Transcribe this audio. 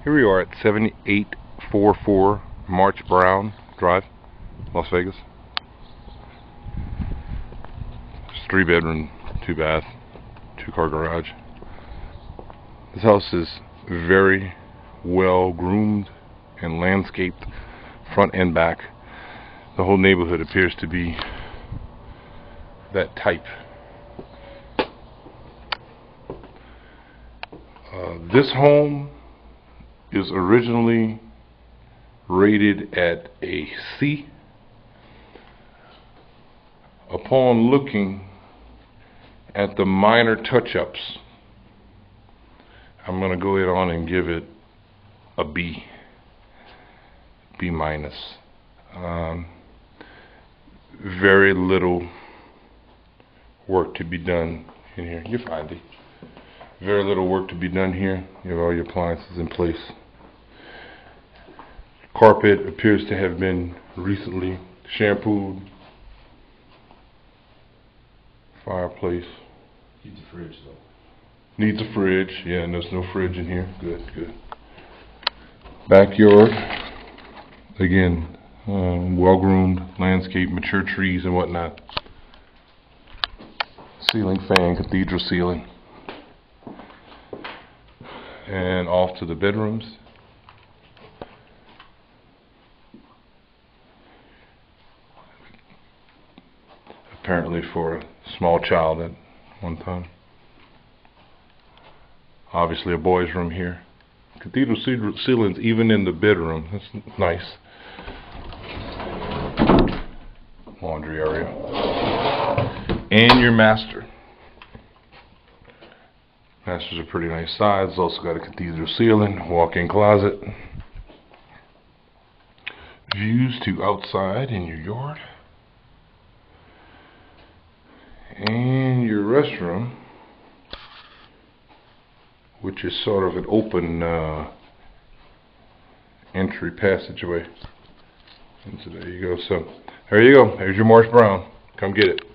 Here we are at 7844 March Brown Drive, Las Vegas. It's 3-bedroom, 2-bath, 2-car garage. This house is very well groomed and landscaped, front and back. The whole neighborhood appears to be that type. This home is originally rated at a C. Upon looking at the minor touch-ups, I'm going to go ahead on and give it a B. B minus. Very little work to be done in here. You're fine, D. Very little work to be done here. You have all your appliances in place. Carpet appears to have been recently shampooed. Fireplace. Needs a fridge though. Needs a fridge. Yeah, and there's no fridge in here. Good, good. Backyard. Again, well-groomed landscape, mature trees and whatnot. Ceiling fan, cathedral ceiling. And off to the bedrooms. Apparently for a small child at one time. Obviously a boys' room here. Cathedral ceilings even in the bedroom. That's nice. Laundry area. And your master. Master's a pretty nice size. It's also got a cathedral ceiling, walk-in closet. Views to outside in your yard. And your restroom, which is sort of an open entry passageway. And so there you go. So there you go. There's your March Brown. Come get it.